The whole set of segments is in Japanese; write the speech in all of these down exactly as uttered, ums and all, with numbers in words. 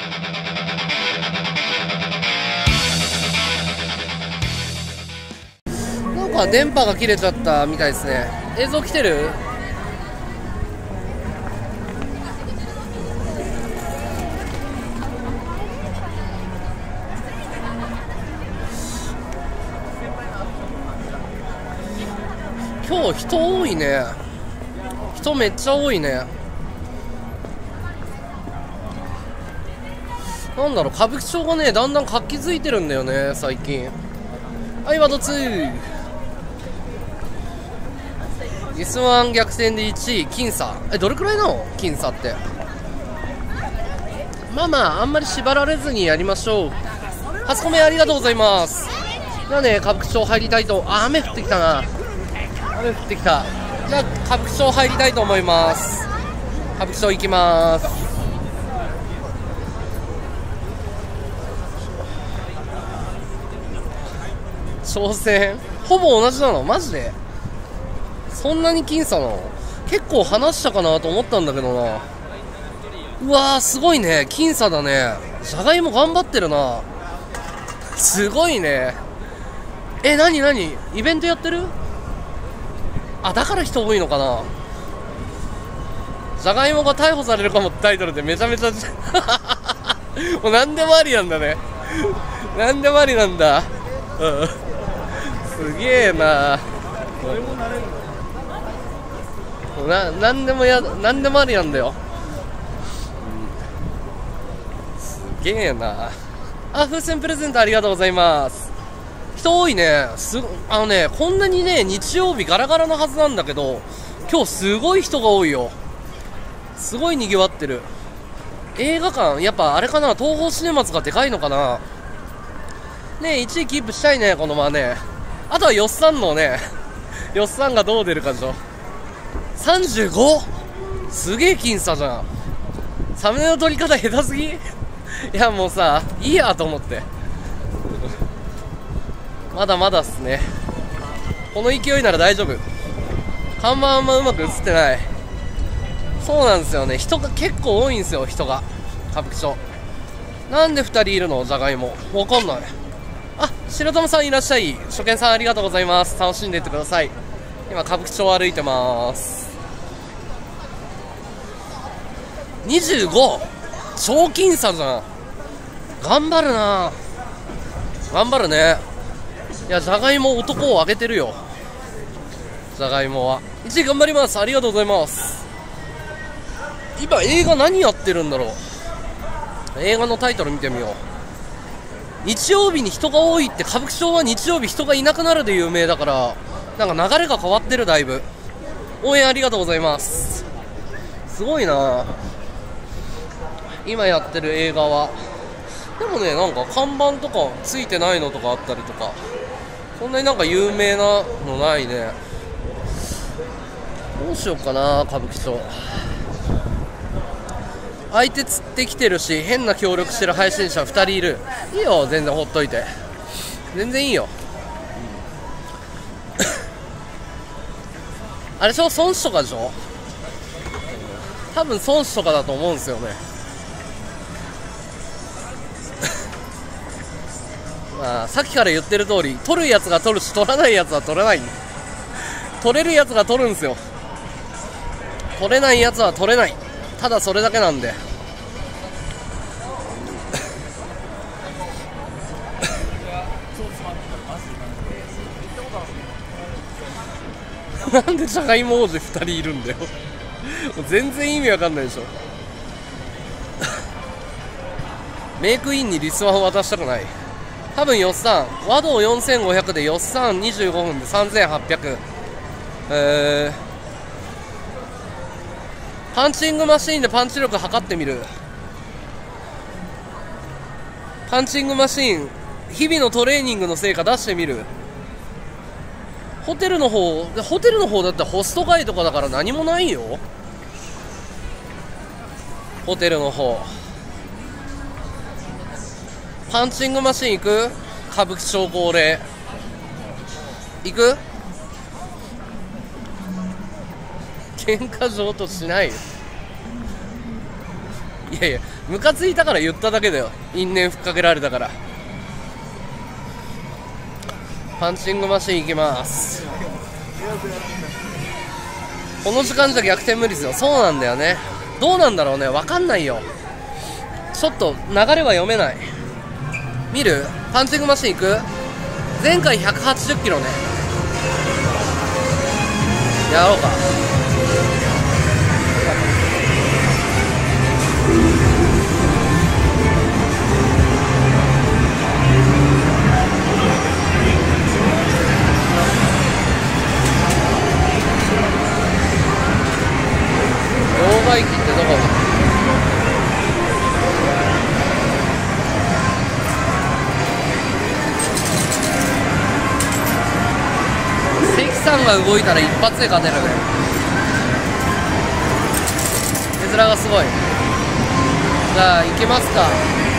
なんか電波が切れちゃったみたいですね。映像来てる？今日人多いね。人めっちゃ多いね。なんだろう、歌舞伎町がねだんだん活気づいてるんだよね最近。はい、ワードツー。リスワン逆転でいちい僅差。え、どれくらいなの僅差って。まあまああんまり縛られずにやりましょう。初コメありがとうございます。じゃあね、歌舞伎町入りたいと。あ、雨降ってきたな。雨降ってきた。じゃあ歌舞伎町入りたいと思います。歌舞伎町行きます。挑戦ほぼ同じなの？マジでそんなに僅差なの？結構離したかなと思ったんだけどな。うわーすごいね、僅差だね。じゃがいも頑張ってるな。すごいね。え、なになにイベントやってる？あ、だから人多いのかな。じゃがいもが逮捕されるかもってタイトルでめちゃめちゃもう何でもありなんだね。何でもありなんだ。うんすげえな。な、なんでもや、なんでもありなんだよ。うん、すげえな。あ、風船プレゼントありがとうございます。人多いね。す、あのね、こんなにね、日曜日ガラガラのはずなんだけど、今日すごい人が多いよ。すごい賑わってる。映画館、やっぱあれかな、東宝シネマズがでかいのかな。ねえ、いちいキープしたいね、このままね。あとはよっさんのね、よっさんがどう出るかでしょ。さんじゅうご？ すげえ僅差じゃん。サムネの撮り方下手すぎ？いやもうさ、いいやと思って。まだまだっすね。この勢いなら大丈夫。看板あんまうまく映ってない。そうなんですよね、人が結構多いんですよ、人が。歌舞伎町。なんでふたりいるの？じゃがいも。わかんない。あ、白玉さんいらっしゃい。初見さんありがとうございます。楽しんでいってください。今歌舞伎町を歩いてます。にじゅうご、超僅差じゃん。頑張るな。頑張るね。いや、じゃがいも男をあげてるよ。じゃがいもはいちい頑張ります。ありがとうございます。今映画何やってるんだろう。映画のタイトル見てみよう。日曜日に人が多いって。歌舞伎町は日曜日人がいなくなるで有名だから、なんか流れが変わってる。だいぶ応援ありがとうございます。すごいな。今やってる映画はでもね、なんか看板とかついてないのとかあったりとか、そんなになんか有名なのないね。どうしようかな。歌舞伎町相手釣ってきてるし、変な協力してる配信者ふたりいる。いいよ、全然ほっといて。全然いいよ。あれでしょ、孫子とかでしょ。多分孫子とかだと思うんですよね。まあさっきから言ってる通り、取るやつが取るし、取らないやつは取らない。取れるやつが取るんですよ。取れないやつは取れない。ただそれだけなんで。なんでじゃがいも王子ふたりいるんだよ。もう全然意味わかんないでしょ。メイクインにリスワンを渡したくない。多分よっさん和道よんせんごひゃくでよっさんにじゅうごふんでさんぜんはっぴゃく。えー、パンチングマシーンでパンチ力測ってみる。パンチングマシーン日々のトレーニングの成果出してみる。ホテルの方ホテルの方だってホスト街とかだから何もないよ。ホテルの方パンチングマシン行く？歌舞伎町恒例行く？喧嘩上としないよ。 いやいや、ムカついたから言っただけだよ。因縁ふっかけられたから。パンチングマシン行きます。この時間じゃ逆転無理ですよ。そうなんだよね。どうなんだろうね、分かんないよ。ちょっと流れは読めない。見る？パンチングマシン行く？前回ひゃくはちじゅっキロね。やろうか。両替機ってどこだ？関さんが動いたら一発で勝てるね。絵面がすごい。じゃあ行きますか。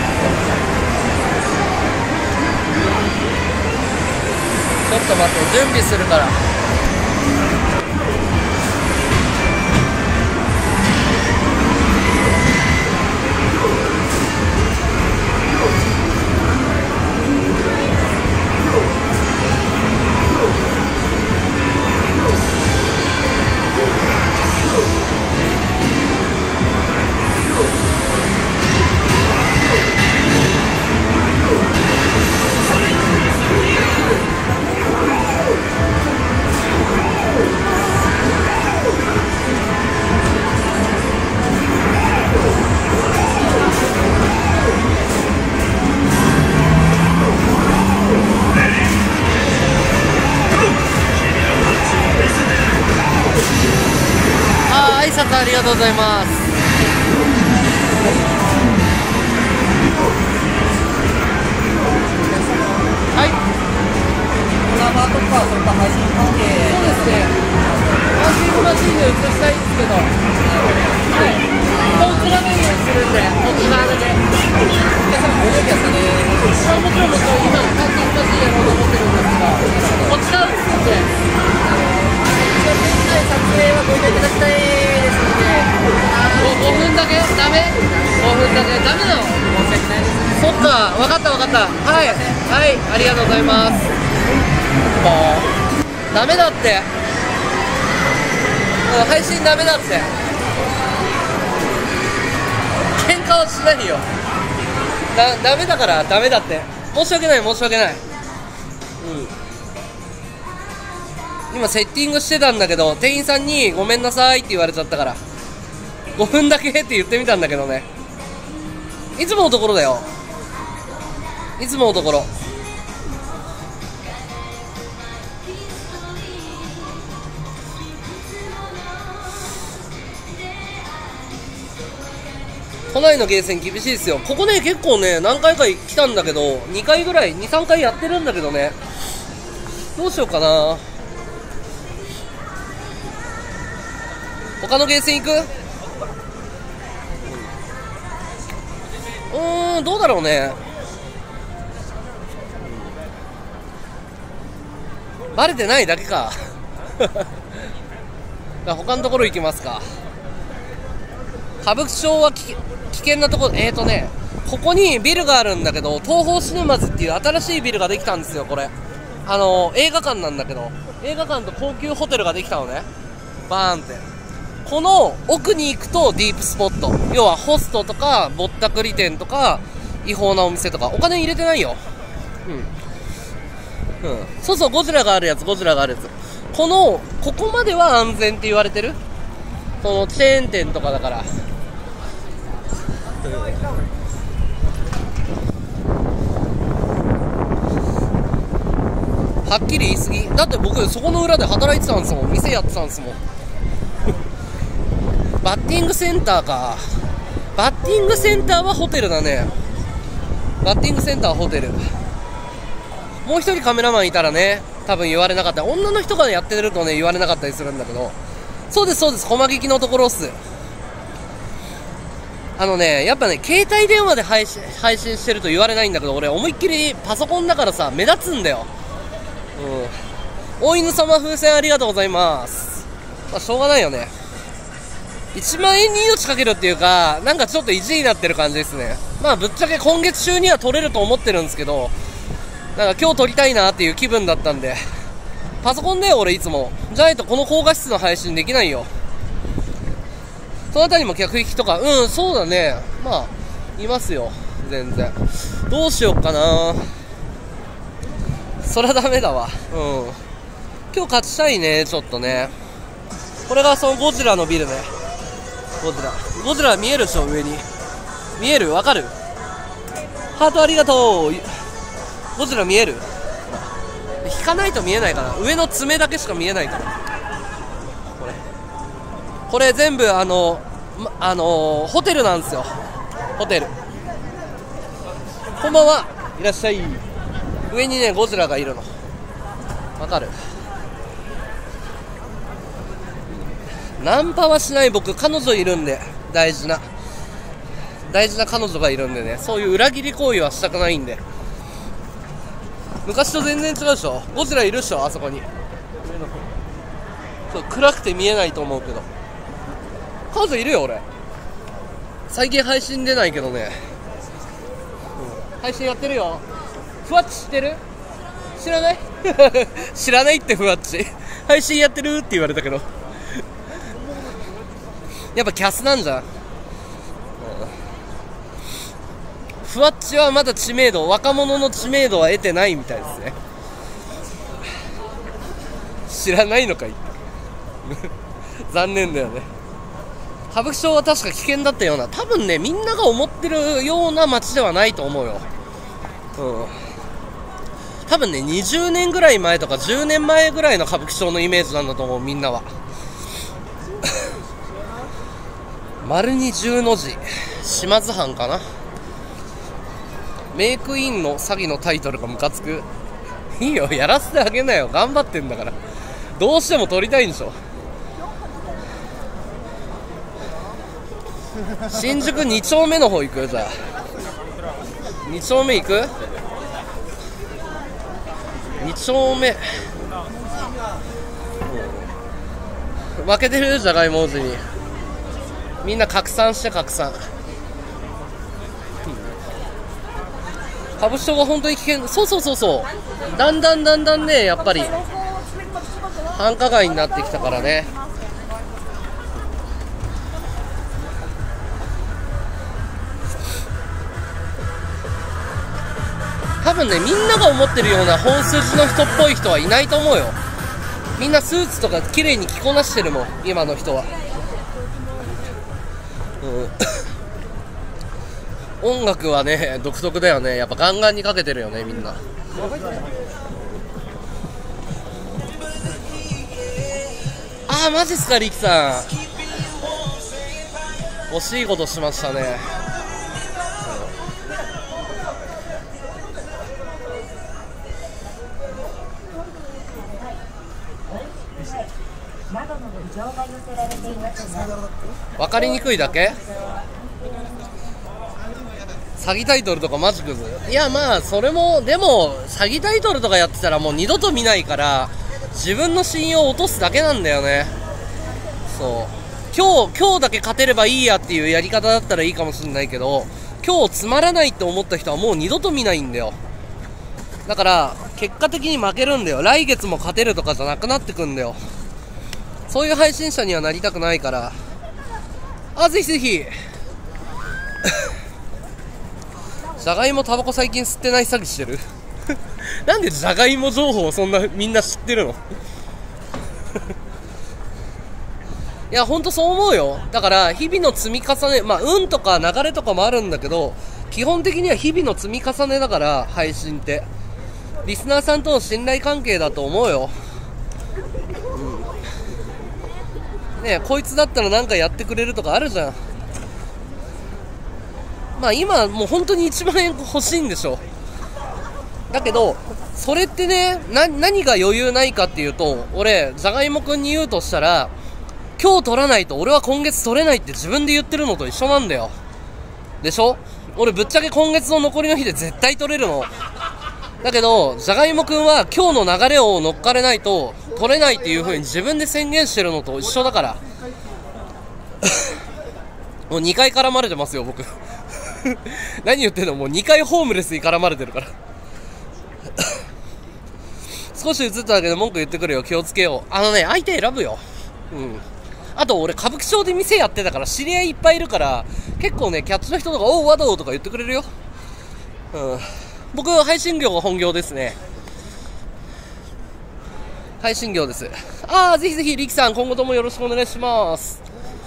ちょっと待って、準備するから。ありがとうございます。はい。ドラマとかそういった配信関係。そうですね。パンチングマシンで映したいんですけど。はい。こちらメニューにするんで、こちらで。お客様ご用意ですかね。もちろんもちろんもちろん今パンチングマシンやろうと思ってるんですが、こちら映すんで。一応現在撮影はご了承いただきたいですので。ごふんだけダメ？ごふんだけダメなの？そっか、分かった分かった。はい、はい、ありがとうございます。ダメだって。配信ダメだって。喧嘩はしないよ。だ、ダメだからダメだって。申し訳ない申し訳ない。うん。今セッティングしてたんだけど、店員さんにごめんなさいって言われちゃったから。ごふんだけって言ってみたんだけどね。いつものところだよ。いつものところ。都内のゲーセン厳しいですよ。ここね、結構ね、何回か来たんだけど、にかいぐらい、に、さんかいやってるんだけどね。どうしようかな。他のゲーセン行く？うーん、どうだろうね。バレてないだけか。他のところ行きますか。歌舞伎町は危険なところ、えーとね、ここにビルがあるんだけど、東宝シネマズっていう新しいビルができたんですよ、これ。あの、映画館なんだけど、映画館と高級ホテルができたのね。バーンって。この奥に行くとディープスポット。要はホストとか、ぼったくり店とか、違法なお店とか、お金入れてないよ。うん。うん。そうそう、ゴジラがあるやつ、ゴジラがあるやつ。この、ここまでは安全って言われてる。その、チェーン店とかだから。はっきり言い過ぎ。だって僕そこの裏で働いてたんですもん。店やってたんですもん。バッティングセンターか。バッティングセンターはホテルだね。バッティングセンターはホテル。もう一人カメラマンいたらね、多分言われなかった。女の人がやってるとね、言われなかったりするんだけど。そうですそうです、駒劇のところっす。あのね、やっぱね、携帯電話で配信、配信してると言われないんだけど、俺思いっきりパソコンだからさ、目立つんだよ。うん。大犬様風船ありがとうございます。まあ、しょうがないよね。 いちまんえんに命かけるっていうか、なんかちょっと意地になってる感じですね。まあぶっちゃけ今月中には取れると思ってるんですけど、なんか今日取りたいなっていう気分だったんで、パソコンだよ俺いつも。じゃないとこの高画質の配信できないよ。そのあたりも客引きとか、うん、そうだね。まあ、いますよ。全然。どうしようかな。そりゃダメだわ。うん。今日勝ちたいね、ちょっとね。これがそのゴジラのビルね。ゴジラ。ゴジラ見えるでしょ、上に。見える？わかる？ハートありがとう。ゴジラ見える？引かないと見えないから。上の爪だけしか見えないから。これ。これ全部あの、ま、あのー、ホテルなんですよ。ホテル。こんばんは。いらっしゃい。上にね、ゴジラがいるの。わかる？ナンパはしない僕、彼女いるんで、大事な。大事な彼女がいるんでね、そういう裏切り行為はしたくないんで。昔と全然違うでしょ。ゴジラいるでしょ、あそこに。そう、暗くて見えないと思うけど。彼女いるよ、俺。最近配信出ないけどね。うん、配信やってるよ。ふわっち知ってる？知らない？知らないってふわっち。配信やってるって言われたけど。やっぱキャスなんじゃん。うん、ふわっちはまだ知名度、若者の知名度は得てないみたいですね。知らないのかい。残念だよね。歌舞伎町は確か危険だったような、多分ね、みんなが思ってるような街ではないと思うよ。うん。多分ね、にじゅうねんぐらい前とかじゅうねんまえぐらいの歌舞伎町のイメージなんだと思う、みんなは。丸に十の字、島津藩かな。メイクインの詐欺のタイトルがムカつく。いいよ、やらせてあげなよ。頑張ってんだから。どうしても撮りたいんでしょ。新宿に丁目の方行く？じゃあに丁目行く？に丁目、うん、負けてる？じゃがいも王子に。みんな拡散して拡散。歌舞伎町が本当に危険。そうそうそうそう。だんだんだんだんね、やっぱり繁華街になってきたからね。多分ね、みんなが思ってるような本筋の人っぽい人はいないと思うよ。みんなスーツとか綺麗に着こなしてるもん、今の人は。うん、音楽はね、独特だよね。やっぱガンガンにかけてるよね、みんな。あー、マジっすか、リキさん。惜しいことしましたね。分かりにくいだけ？詐欺タイトルとかマジクズ。いや、まあそれもでも詐欺タイトルとかやってたらもう二度と見ないから、自分の信用を落とすだけなんだよね。そう、今日今日だけ勝てればいいやっていうやり方だったらいいかもしれないけど、今日つまらないって思った人はもう二度と見ないんだよ。だから結果的に負けるんだよ。来月も勝てるとかじゃなくなってくんだよ。そういう配信者にはなりたくないから。あ、ぜひぜひ。じゃがいもタバコ最近吸ってない詐欺してる？なんでじゃがいも情報をそんなみんな知ってるの？いや、ほんとそう思うよ。だから日々の積み重ね、まあ運とか流れとかもあるんだけど、基本的には日々の積み重ねだから、配信ってリスナーさんとの信頼関係だと思うよ。うん、ねえ、こいつだったらなんかやってくれるとかあるじゃん。まあ今もう本当にいちまんえん欲しいんでしょ。だけどそれってね、な何が余裕ないかっていうと、俺じゃがいもくんに言うとしたら、今日取らないと俺は今月取れないって自分で言ってるのと一緒なんだよ。でしょ？俺ぶっちゃけ今月の残りの日で絶対取れるの。だけどじゃがいもくんは今日の流れを乗っかれないと取れないっていう風に自分で宣言してるのと一緒だから。 もうにかい絡まれてますよ僕何言ってんの、もうにかいホームレスに絡まれてるから少し映っただけで文句言ってくるよ、気をつけよう。あのね、相手選ぶよ。うん。あと俺歌舞伎町で店やってたから知り合いいっぱいいるから、結構ねキャッチの人とかおう和道とか言ってくれるよ。うん。僕配信業が本業ですね。配信業です。ああ、ぜひぜひリキさん今後ともよろしくお願いします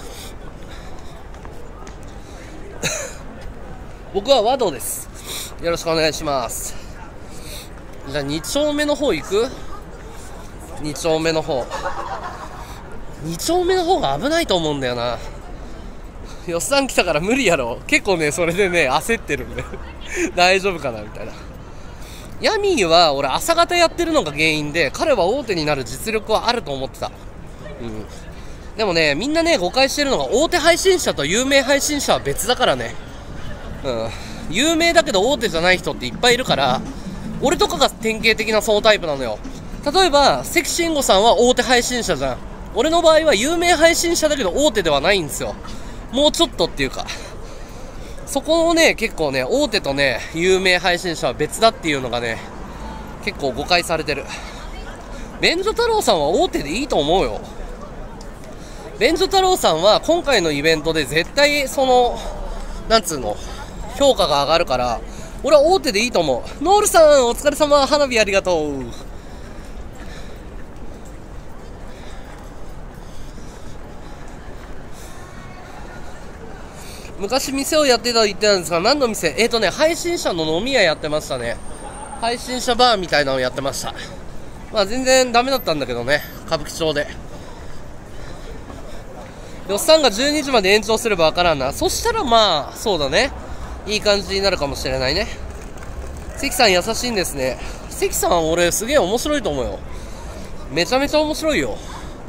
僕は和道です。よろしくお願いします。じゃあに丁目の方行く？ に 丁目の方に丁目の方が危ないと思うんだよな。よっさん来たから無理やろ。結構ねそれでね焦ってるんで大丈夫かなみたいな。ヤミーは俺朝方やってるのが原因で、彼は大手になる実力はあると思ってた。うんでもね、みんなね誤解してるのが、大手配信者と有名配信者は別だからね。うん有名だけど大手じゃない人っていっぱいいるから、俺とかが典型的なそのタイプなのよ。例えば関慎吾さんは大手配信者じゃん。俺の場合は有名配信者だけど大手ではないんですよ。もうちょっとっていうか、そこをね結構ね大手とね有名配信者は別だっていうのがね結構誤解されてる。便所太郎さんは大手でいいと思うよ。便所太郎さんは今回のイベントで絶対そのなんつうの評価が上がるから、俺は大手でいいと思う。ノールさんお疲れ様、花火ありがとう。昔店をやってたと言ってたんですが、何の店？えーとね、配信者の飲み屋やってましたね。配信者バーみたいなのをやってました。まあ全然ダメだったんだけどね、歌舞伎町で。よっさんがじゅうにじまで延長すればわからんな。そしたらまあ、そうだね。いい感じになるかもしれないね。関さん優しいんですね。関さん俺すげえ面白いと思うよ。めちゃめちゃ面白いよ。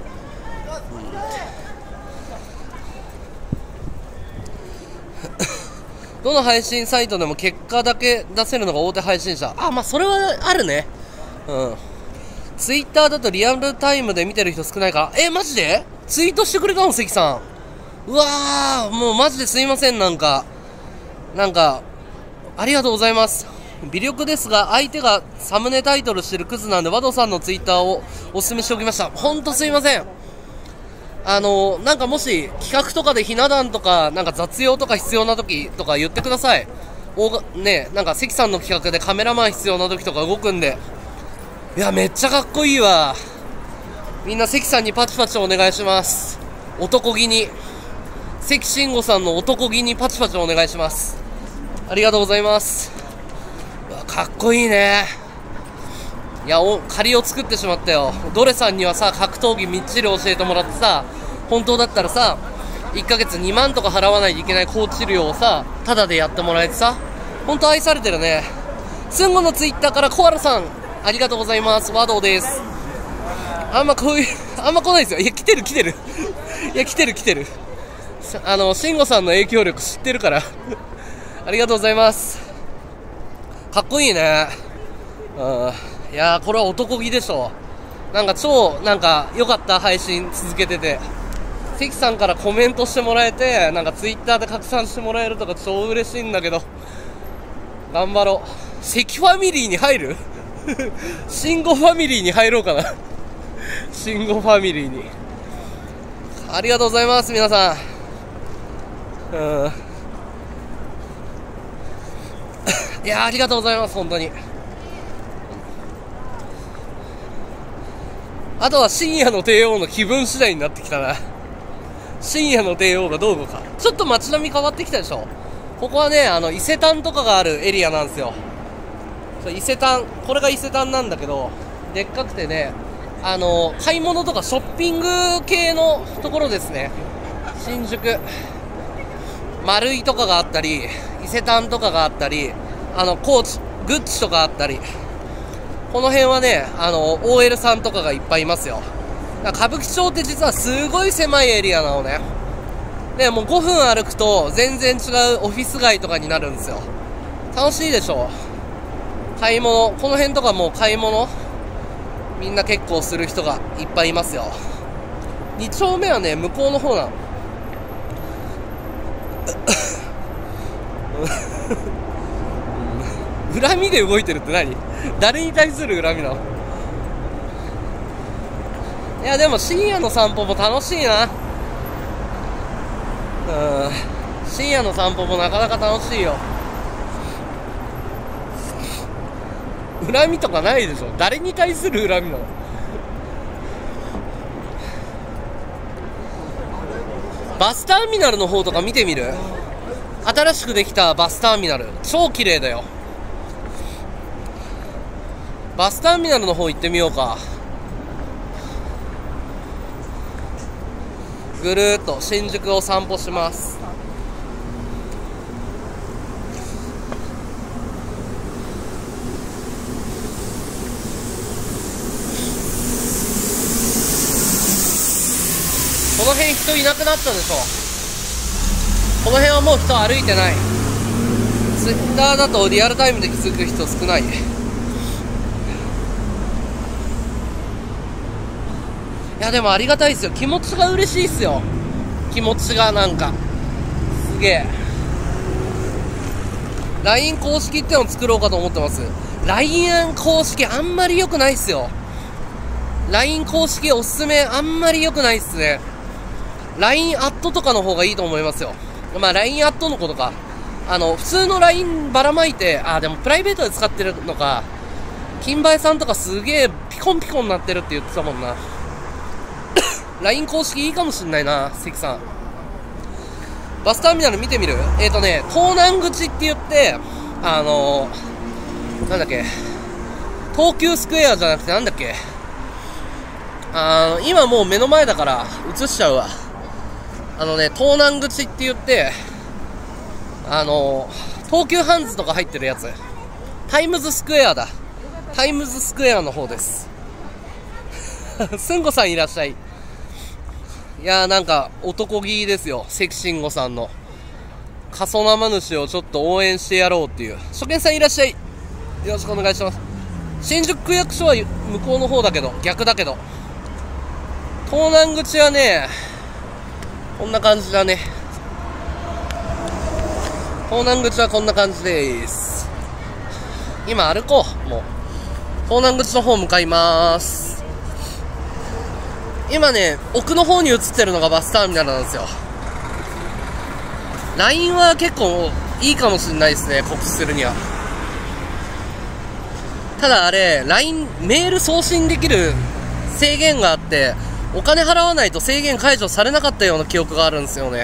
どの配信サイトでも結果だけ出せるのが大手配信者。あ、まあそれはあるね。うん。ツイッターだとリアルタイムで見てる人少ないから。え、マジでツイートしてくれたの関さん。うわー、もうマジですいません。なんか、なんか、ありがとうございます。微力ですが、相手がサムネタイトルしてるクズなんで、ワドさんのツイッターをお勧めしておきました。ほんとすいません。あのなんかもし企画とかでひな壇とかなんか雑用とか必要な時とか言ってください。おがね、なんか関さんの企画でカメラマン必要な時とか動くんで。いやめっちゃかっこいいわ。みんな関さんにパチパチお願いします。男気に関慎吾さんの男気にパチパチお願いします。ありがとうございます。うわかっこいいね。いやお借りを作ってしまったよ。ドレさんにはさ格闘技みっちり教えてもらってさ、本当だったらさいっかげつにまんとか払わないといけないコーチ料をさタダでやってもらえてさ、本当愛されてるね。スンゴのツイッターからコアラさんありがとうございます。和道です。あんまこういうあんま来ないですよ。いや来てる来てるいや来てる来てるあの慎吾さんの影響力知ってるからありがとうございます。かっこいいね。うんいやーこれは男気でしょ。なんか超なんか良かった。配信続けてて関さんからコメントしてもらえて、なんかツイッターで拡散してもらえるとか超嬉しいんだけど、頑張ろう。関ファミリーに入る慎吾ファミリーに入ろうかな慎吾ファミリーに。ありがとうございます皆さん。うんいやーありがとうございます本当に。あとは深夜の帝王の気分次第になってきたな。深夜の帝王がどう動くか。ちょっと街並み変わってきたでしょ。ここはねあの伊勢丹とかがあるエリアなんですよ。伊勢丹、これが伊勢丹なんだけど、でっかくてね、あの買い物とかショッピング系のところですね。新宿丸井とかがあったり、伊勢丹とかがあったり、あのコーチグッチとかあったり、この辺はねあの オーエル さんとかがいっぱいいますよ。だから歌舞伎町って実はすごい狭いエリアなのね。でもうごふん歩くと全然違うオフィス街とかになるんですよ。楽しいでしょ。買い物、この辺とかもう買い物みんな結構する人がいっぱいいますよ。に丁目はね向こうの方なの。 恨みで動いてるって何？誰に対する恨みなの？いやでも深夜の散歩も楽しいな。うん、深夜の散歩もなかなか楽しいよ。恨みとかないでしょ。誰に対する恨みなの？バスターミナルの方とか見てみる？新しくできたバスターミナル超綺麗だよ。バスターミナルの方行ってみようか。ぐるーっと新宿を散歩します。この辺人いなくなったでしょ。この辺はもう人歩いてない。ツイッターだとリアルタイムで気づく人少ない。いやでもありがたいっすよ。気持ちが嬉しいっすよ。気持ちがなんかすげえ。 ライン 公式ってのを作ろうかと思ってます。 ライン 公式あんまり良くないっすよ。 ライン 公式おすすめあんまり良くないっすね。 ライン アットとかの方がいいと思いますよ。まあ ライン アットのことか、あの普通の ライン ばらまいて、あでもプライベートで使ってるのか。金梅さんとかすげえピコンピコンになってるって言ってたもんな。ライン 公式いいかもしんないな、関さん。バスターミナル見てみる？えーとね、東南口って言って、あのー、なんだっけ、東急スクエアじゃなくてなんだっけ、あの、今もう目の前だから映しちゃうわ。あのね、東南口って言って、あのー、東急ハンズとか入ってるやつ。タイムズスクエアだ。タイムズスクエアの方です。すんごさんいらっしゃい。いやーなんか男気ですよ、関慎吾さんの過疎生主をちょっと応援してやろうっていう。初見さんいらっしゃい、よろしくお願いします。新宿区役所は向こうの方だけど、逆だけど、東南口はねこんな感じだね。東南口はこんな感じです。今歩こう。もう東南口の方向かいます。今ね、奥の方に映ってるのがバスターミナルなんですよ。 ライン は結構いいかもしれないですね、告知するには。ただあれ ライン メール送信できる制限があって、お金払わないと制限解除されなかったような記憶があるんですよね。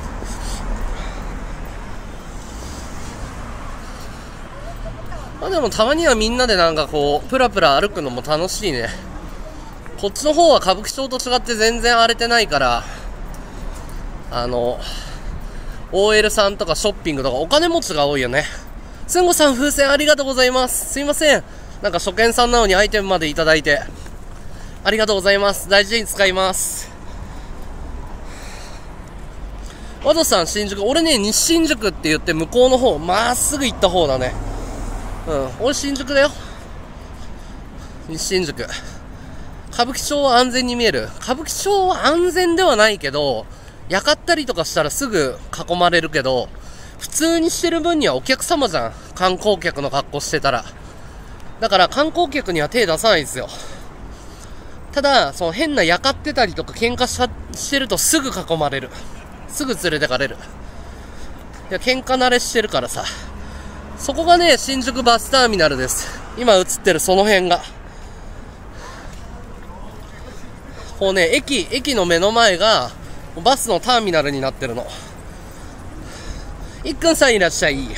まあでもたまにはみんなでなんかこうプラプラ歩くのも楽しいね。こっちの方は歌舞伎町と違って全然荒れてないから、あの オーエル さんとかショッピングとかお金持ちが多いよね。すんごさん風船ありがとうございます。すいません、なんか初見さんなのにアイテムまでいただいてありがとうございます。大事に使います。ワドさん新宿、俺ね西新宿って言って向こうの方まっすぐ行った方だね。うん、俺新宿だよ、西新宿。歌舞伎町は安全に見える。歌舞伎町は安全ではないけど、やかったりとかしたらすぐ囲まれるけど、普通にしてる分にはお客様じゃん。観光客の格好してたら。だから観光客には手出さないんですよ。ただ、その変なやかってたりとか喧嘩ししてるとすぐ囲まれる。すぐ連れてかれる。いや、喧嘩慣れしてるからさ。そこがね、新宿バスターミナルです。今映ってるその辺が。こうね、駅、駅の目の前がバスのターミナルになってるの。いっくんさんいらっしゃい。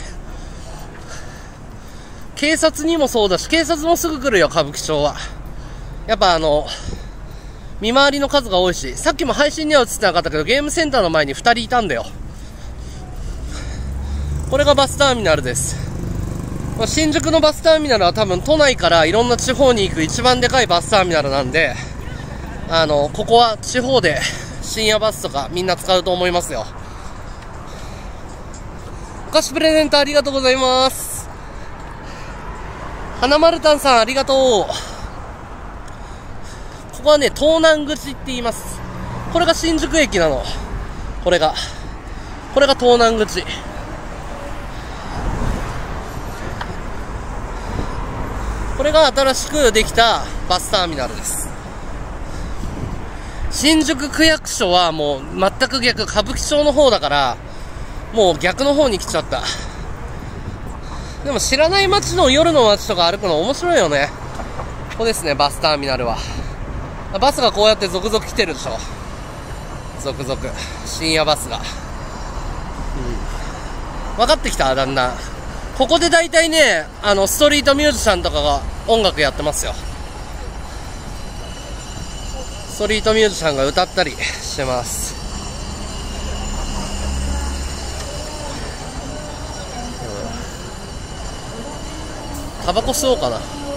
警察にもそうだし、警察もすぐ来るよ、歌舞伎町は。やっぱあの、見回りの数が多いし、さっきも配信には映ってなかったけど、ゲームセンターの前にふたりいたんだよ。これがバスターミナルです。新宿のバスターミナルは多分都内からいろんな地方に行く一番でかいバスターミナルなんで、あの、ここは地方で深夜バスとかみんな使うと思いますよ。お菓子プレゼントありがとうございます。花丸たんさんありがとう。ここはね、東南口って言います。これが新宿駅なの。これが。 これが東南口。これが新しくできたバスターミナルです。新宿区役所はもう全く逆、歌舞伎町の方だからもう逆の方に来ちゃった。でも知らない街の夜の街とか歩くの面白いよね。ここですね、バスターミナルは。バスがこうやって続々来てるでしょ。続々深夜バスが、うん、分かってきた。だんだんここで大体ね、あのストリートミュージシャンとかが音楽やってますよ。ストリートミュージシャンが歌ったりしてます。タバコ吸おうかな。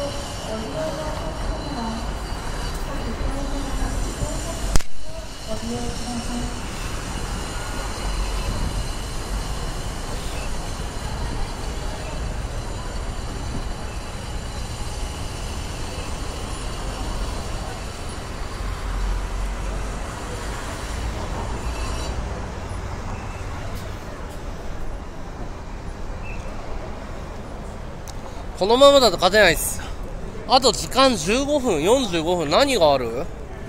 このままだと勝てないっす。あと時間じゅうごふん、よんじゅうごふん、何がある？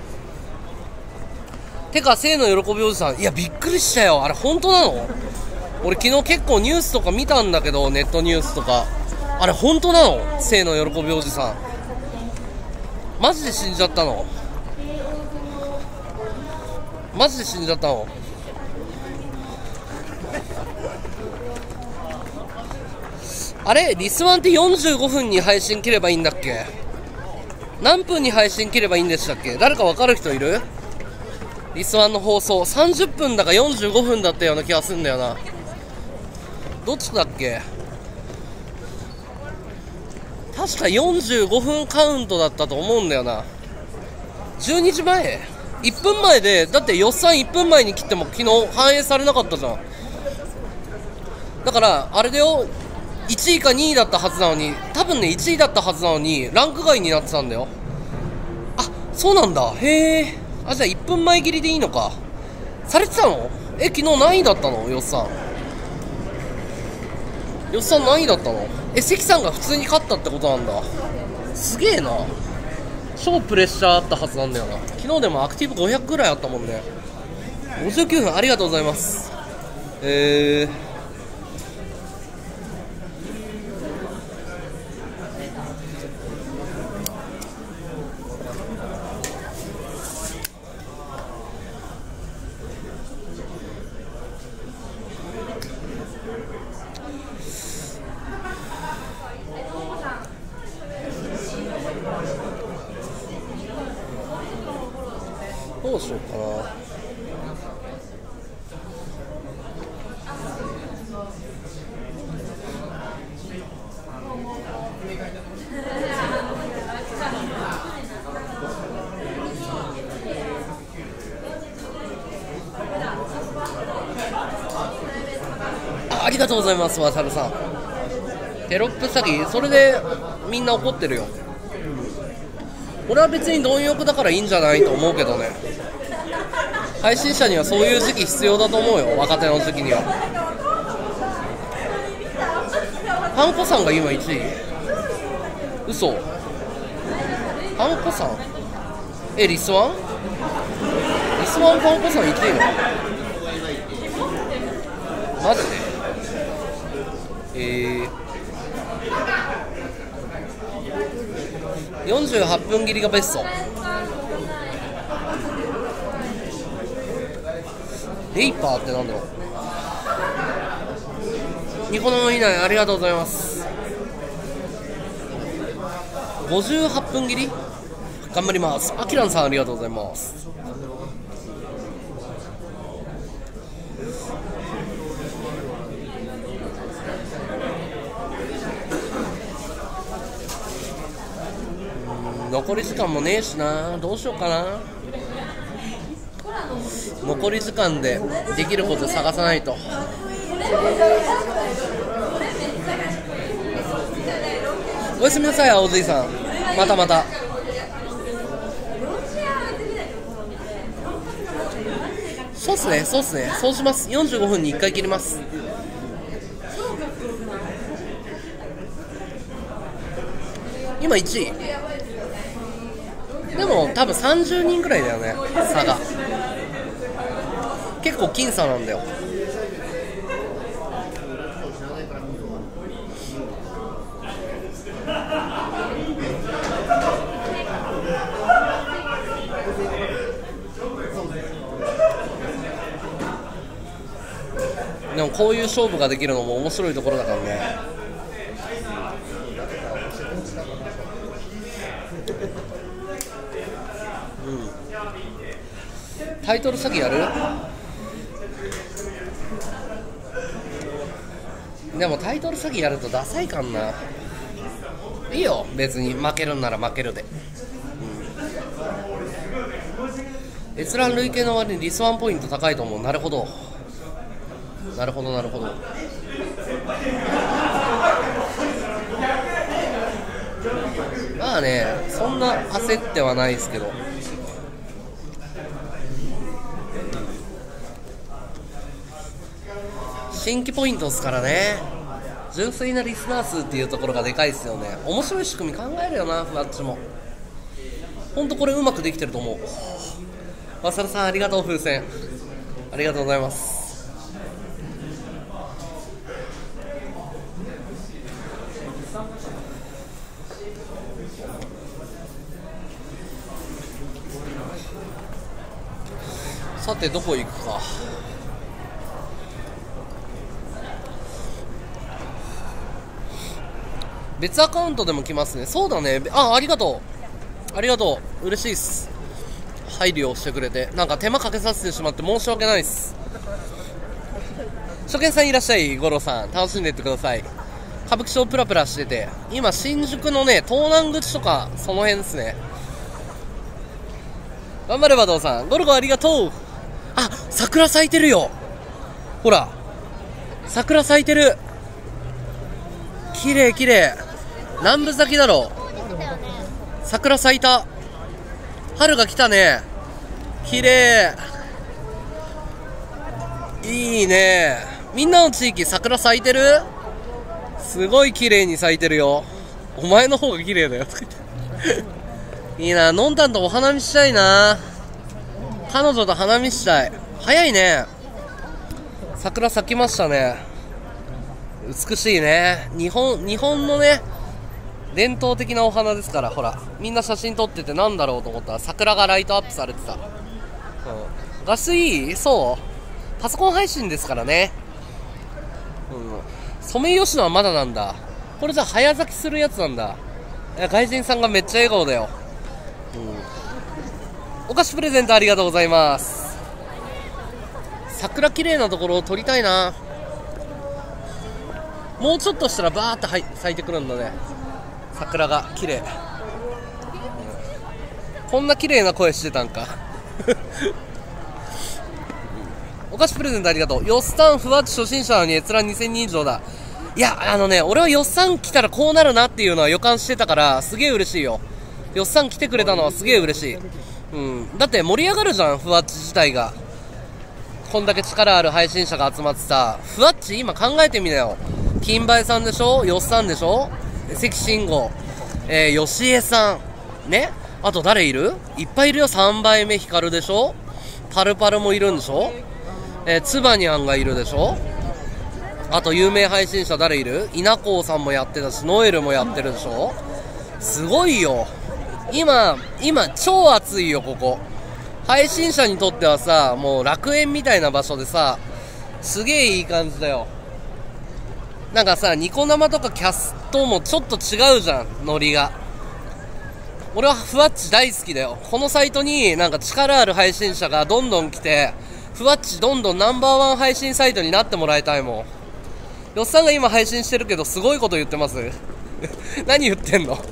てか、生の喜びおじさん、いや、びっくりしたよ。あれ、本当なの？俺、昨日結構ニュースとか見たんだけど、ネットニュースとか。あれ、本当なの？生の喜びおじさん。マジで死んじゃったの？マジで死んじゃったの？あれリスワンってよんじゅうごふんに配信切ればいいんだっけ？何分に配信切ればいいんでしたっけ？誰か分かる人いる？リスワンの放送さんじゅっぷんだかよんじゅうごふんだったような気がするんだよな。どっちだっけ？確かよんじゅうごふんカウントだったと思うんだよな。じゅうにじまえいっぷんまえで、だって予算いっぷんまえに切っても昨日反映されなかったじゃん。だからあれだよ、いちいかにいだったはずなのに、多分ねいちいだったはずなのにランク外になってたんだよ。あ、そうなんだ。へえ。あ、じゃあいっぷんまえ切りでいいのか。されてたの？え、昨日何位だったの？よっさんよっさん何位だったの？え、関さんが普通に勝ったってことなんだ。すげえな。超プレッシャーあったはずなんだよな。昨日でもアクティブごひゃくぐらいあったもんね。ごじゅうきゅうふんありがとうございます。えーどうしようかな。あ、ありがとうございます、わさるさん。テロップ詐欺、それでみんな怒ってるよ。俺は別に貪欲だからいいんじゃないと思うけどね。配信者にはそういう時期必要だと思うよ、若手の時期には。ハンコさんが今いちい？嘘。ハンコさん、え、リスワンリスワンハンコさんいちいなの？マジで？えー、よんじゅうはっぷん切りがベスト。レイパーってなんだろう。ニコ生以内ありがとうございます。ごじゅうはっぷん切り頑張ります。アキランさんありがとうございます。残り時間もねえしな。どうしようかな。残り時間でできること探さないと。おやすみなさい、青髄さん。またまた。 そうっすね、そうっすね、そうします。よんじゅうごふんにいっかい切ります。今いちいでも多分さんじゅうにんくらいだよね、差が。結構僅差なんだよ。でもこういう勝負ができるのも面白いところだからね。うん、タイトル詐欺やる？でもタイトル詐欺やるとダサいかんな。いいよ別に、負けるんなら負けるで。うん、閲覧累計の割にリスワンポイント高いと思う。なるほどなるほどなるほど。まあね、そんな焦ってはないですけど。新規ポイントですからね。純粋なリスナー数っていうところがでかいですよね。面白い仕組み考えるよな、ふわっちも。ほんとこれうまくできてると思う。マサルさんありがとう。風船ありがとうございます。さてどこ行くか。別アカウントでも来ますね。そうだね。あ、ありがとうありがとう、嬉しいっす。配慮をしてくれて、なんか手間かけさせてしまって申し訳ないっす。初見さんいらっしゃい。五郎さん楽しんでいってください。歌舞伎町プラプラしてて、今新宿のね東南口とかその辺ですね。頑張れバドウさん、ゴルゴありがとう。あ、桜咲いてるよ。ほら桜咲いてる。綺麗綺麗。南部咲きだろ。桜咲いた。春が来たね。綺麗。いいね。みんなの地域桜咲いてる？すごい綺麗に咲いてるよ。お前の方が綺麗だよ。いいな、のんたんとお花見したいな。彼女と花見したい。早いね。桜咲きましたね。美しいね。日本、日本のね、伝統的なお花ですから、ほら。みんな写真撮っててなんだろうと思ったら桜がライトアップされてた。うん、画質いい？そう。パソコン配信ですからね。うん。ソメイヨシノはまだなんだ。これじゃ早咲きするやつなんだ。いや、外人さんがめっちゃ笑顔だよ。うん。お菓子プレゼントありがとうございます。桜綺麗なところを撮りたいな。もうちょっとしたらバーって咲いてくるんだね。桜が綺麗、うん、こんな綺麗な声してたんか。お菓子プレゼントありがとう。よっさんふわっち初心者なのに閲覧にせんにん以上だ。いや、あのね、俺はよっさん来たらこうなるなっていうのは予感してたからすげえ嬉しいよ。よっさん来てくれたのはすげえ嬉しい。うん、だって盛り上がるじゃん、ふわっち自体が。こんだけ力ある配信者が集まってさ、ふわっち今考えてみなよ。金梅さんでしょ、よっさんでしょ、関慎吾、えー、吉江さんね、あと誰いる？いっぱいいるよ。さんばいめ光でしょ、パルパルもいるんでしょ、えー、つばにゃんがいるでしょ。あと有名配信者誰いる？稲子さんもやってたし、ノエルもやってるでしょ。すごいよ。今今超熱いよここ。配信者にとってはさ、もう楽園みたいな場所でさ、すげえいい感じだよ。なんかさ、ニコ生とかキャストもちょっと違うじゃん、ノリが。俺はふわっち大好きだよ。このサイトになんか力ある配信者がどんどん来て、ふわっちどんどんナンバーワン配信サイトになってもらいたいもん。よっさんが今配信してるけどすごいこと言ってます。何言ってんの？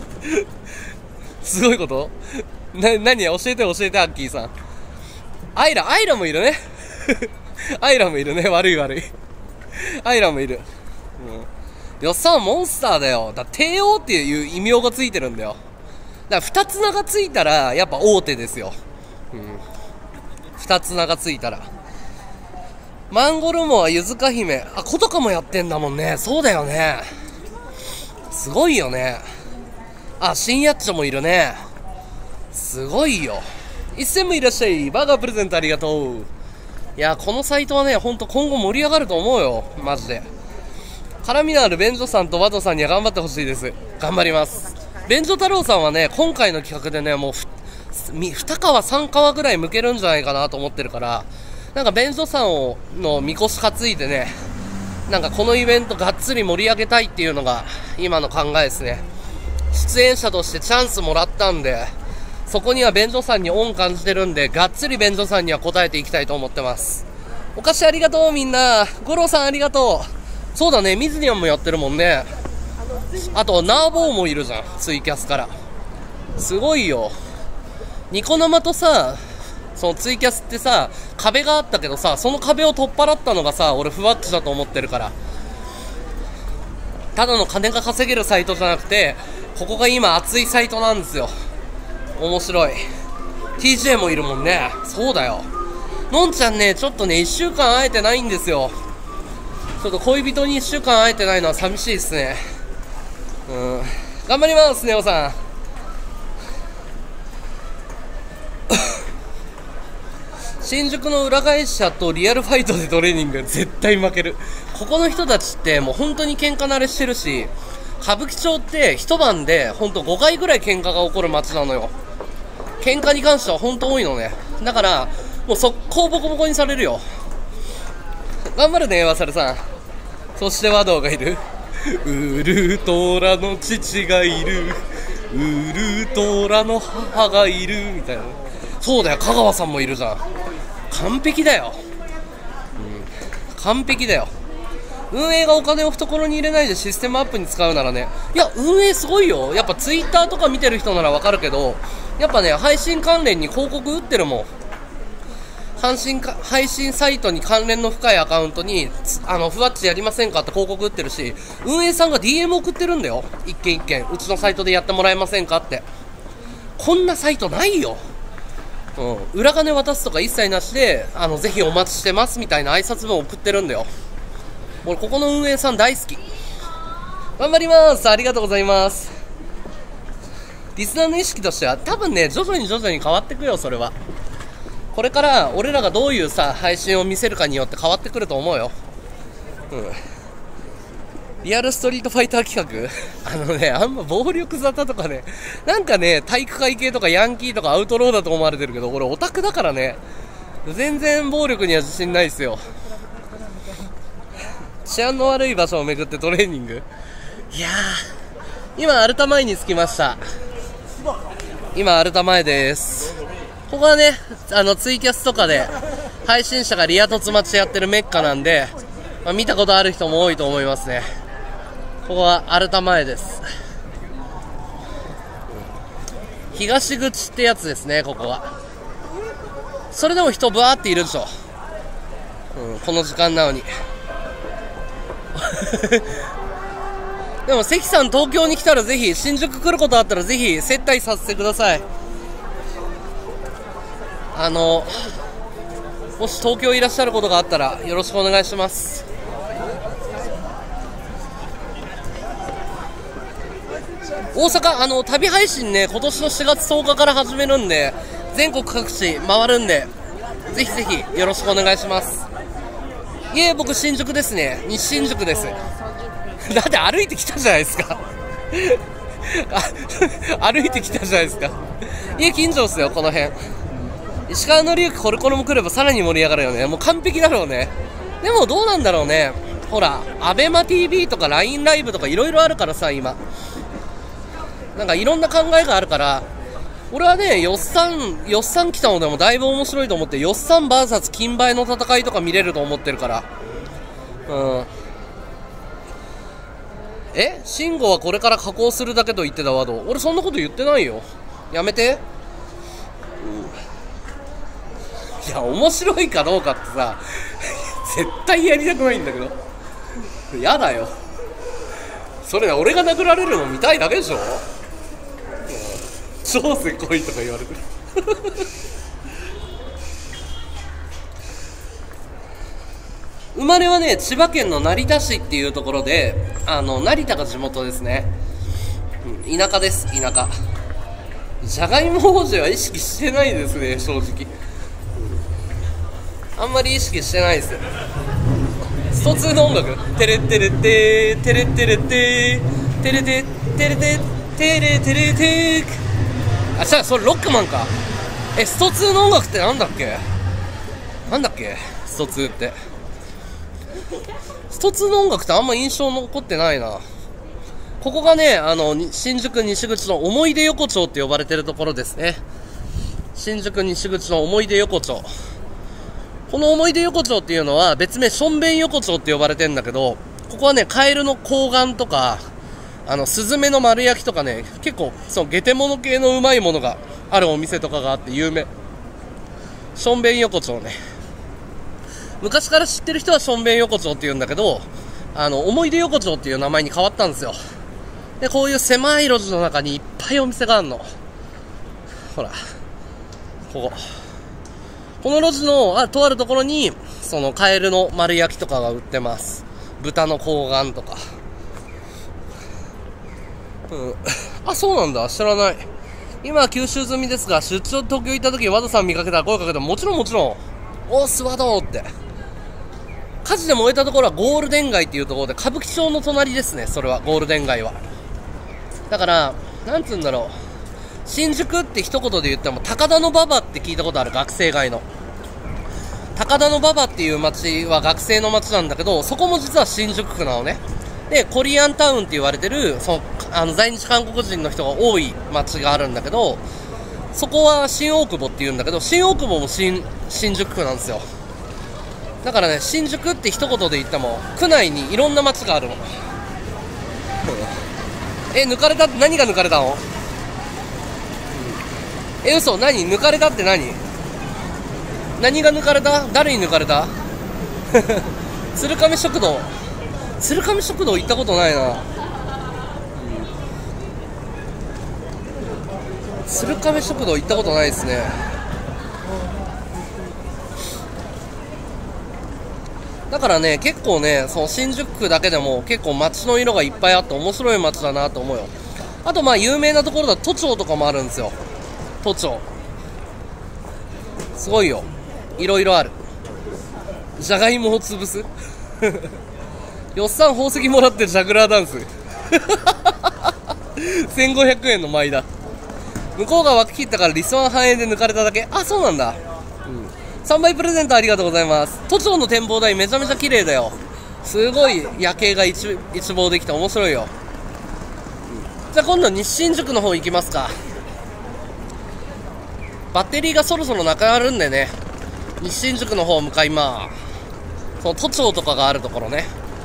すごいこと？な、何？教えて教えて、アッキーさん。アイラ、アイラもいるね。アイラもいるね。悪い悪い。アイラもいる。うん。よっさんはモンスターだよ。だから帝王っていう異名がついてるんだよ。だから二つ名がついたらやっぱ大手ですよ。うん。 二つ名がついたら。マンゴルモア、ゆずか姫。あ、子とかもやってんだもんね。そうだよね。すごいよね。あ、新やっちょもいるね。すごいよ。一銭もいらっしゃい。バーガープレゼントありがとう。いや、このサイトはね、ほんと今後盛り上がると思うよ。マジで。絡みのある便所さんとワトさんには頑張ってほしいです。頑張ります。便所太郎さんはね、今回の企画でね、もうに皮さん皮ぐらい剥けるんじゃないかなと思ってるから、なんか便所さんをのみこし担いでね、なんかこのイベントがっつり盛り上げたいっていうのが今の考えですね。出演者としてチャンスもらったんで、そこには便所さんに恩感じてるんで、がっつり便所さんには応えていきたいと思ってます。お菓子ありがとうみんな。五郎さんありがとう。そうだね、ミズニャンもやってるもんね。あとナーボーもいるじゃん、ツイキャスから。すごいよ。ニコ生とさ、そのツイキャスってさ、壁があったけどさ、その壁を取っ払ったのがさ、俺ふわっちだと思ってるから。ただの金が稼げるサイトじゃなくて、ここが今熱いサイトなんですよ。面白い。 ティージェー もいるもんね。そうだよ。のんちゃんね、ちょっとねいっしゅうかん会えてないんですよ。ちょっと恋人にいっしゅうかん会えてないのは寂しいですね。うん、頑張りますネオさん。新宿の裏会社とリアルファイトでトレーニング絶対負ける。ここの人たちってもう本当に喧嘩慣れしてるし、歌舞伎町って一晩で本当ごかいぐらい喧嘩が起こる街なのよ。喧嘩に関しては本当多いのね。だからもう速攻ボコボコにされるよ。頑張るねワサルさん。そして和道がいる。ウルトラの父がいる、ウルトラの母がいるみたいな。そうだよ、香川さんもいるじゃん。完璧だよ、うん、完璧だよ。運営がお金を懐に入れないでシステムアップに使うならね、いや運営すごいよ。やっぱツイッターとか見てる人ならわかるけど、やっぱね配信関連に広告打ってるもん。配信か配信サイトに関連の深いアカウントにあのふわっちやりませんかって広告打ってるし、運営さんが ディーエム 送ってるんだよ。一件一件、うちのサイトでやってもらえませんかって。こんなサイトないよ。うん、裏金渡すとか一切なしで、あのぜひお待ちしてますみたいな挨拶文を送ってるんだよ。俺ここの運営さん大好き。頑張ります。ありがとうございます。リスナーの意識としては多分ね、徐々に徐々に変わってくよ。それはこれから俺らがどういうさ配信を見せるかによって変わってくると思うよ。うん、リアルストリートファイター企画あのね、あんま暴力沙汰とかね、なんかね体育会系とかヤンキーとかアウトローだと思われてるけど、俺オタクだからね、全然暴力には自信ないですよ。治安の悪い場所を巡ってトレーニング。いやー、今アルタ前に着きました。今アルタ前です。ここはね、あのツイキャスとかで配信者がリア凸待ちやってるメッカなんで、まあ、見たことある人も多いと思いますね。ここはアルタ前です。東口ってやつですね、ここは。それでも人ブワーっているでしょ、うん、この時間なのにでも関さん東京に来たらぜひ、新宿来ることあったらぜひ接待させてください。あのもし東京いらっしゃることがあったらよろしくお願いします。大阪、あの旅配信ね、今年のしがつとおかから始めるんで、全国各地回るんで、ぜひぜひよろしくお願いします。いえ、僕新宿ですね。西新宿ですだって歩いてきたじゃないですか歩いてきたじゃないですか。家近所っすよ、この辺。石川の龍コルコルも来ればさらに盛り上がるよね。もう完璧だろうね。でもどうなんだろうね。ほらアベマ ティーブイ とか ライン ライブとかいろいろあるからさ、今なんかいろんな考えがあるから、俺はね、よっさんよっさん来たのでもだいぶ面白いと思って、よっさん ブイエス 金梅の戦いとか見れると思ってるから。うん。え、慎吾はこれから加工するだけと言ってたワード。俺そんなこと言ってないよ。やめて。いや、面白いかどうかってさ絶対やりたくないんだけど。やだよそれ。俺が殴られるの見たいだけでしょ。超せこいとか言われてる生まれはね、千葉県の成田市っていうところで、あの、成田が地元ですね。うん、田舎です、田舎。じゃがいも王子は意識してないですね、正直。あんまり意識してないですよ。ストツーの音楽、テレテレテーテレテレテーテレテテレテテレテレテー、あ、じゃあそれロックマンか。え、ストツーの音楽ってなんだっけ、なんだっけストツーって。ストツーの音楽ってあんま印象残ってないな。ここがね、あの新宿西口の思い出横丁って呼ばれてるところですね。新宿西口の思い出横丁。この思い出横丁っていうのは別名しょんべん横丁って呼ばれてるんだけど、ここはね、カエルの睾丸とか、あのスズメの丸焼きとかね、結構そのゲテモノ系のうまいものがあるお店とかがあって有名。しょんべん横丁ね。昔から知ってる人はしょんべん横丁って言うんだけど、あの思い出横丁っていう名前に変わったんですよ。で、こういう狭い路地の中にいっぱいお店があるの。ほら、ここ。この路地のあとあるところに、そのカエルの丸焼きとかが売ってます。豚の睾丸とか。うん。あ、そうなんだ。知らない。今は九州済みですが、出張東京行った時、和田さん見かけたら声かけても、もちろんもちろん、おー、スワドーって。火事で燃えたところはゴールデン街っていうところで、歌舞伎町の隣ですね、それは、ゴールデン街は。だから、なんつうんだろう。新宿って一言で言っても、高田馬場って聞いたことある、学生街の。高田馬場っていう街は学生の街なんだけど、そこも実は新宿区なのね。で、コリアンタウンって言われてる、その、あの、在日韓国人の人が多い街があるんだけど、そこは新大久保って言うんだけど、新大久保も新、新宿区なんですよ。だからね、新宿って一言で言っても、区内にいろんな街があるの。え、抜かれたって何が抜かれたの？え、嘘、何抜かれたって何？何が抜かれた？誰に抜かれた？鶴亀食堂。鶴亀食堂行ったことないな。鶴亀食堂行ったことないですね。だからね、結構ね、その新宿区だけでも結構街の色がいっぱいあって面白い街だなと思うよ。あとまあ有名なところだと都庁とかもあるんですよ。都庁。すごいよ。いろいろある。じゃがいもを潰すよっさん宝石もらってジャグラーダンスせんごひゃくえんの舞だ。向こうが枠切ったからリスワン半円で抜かれただけ。あ、そうなんだ。うん、さんばいプレゼントありがとうございます。都庁の展望台めちゃめちゃ綺麗だよ。すごい夜景が 一, 一望できて面白いよ。うん、じゃあ今度西新宿の方行きますか。バッテリーがそろそろなくなるんでね、西新宿の方向かいます。その都庁とかがあるところね。